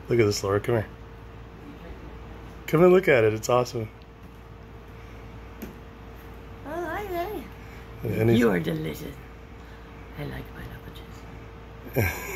Look at this, Laura. Come here. Come and look at it. It's awesome. Oh, hi. And You are delicious. I like pineapple juice.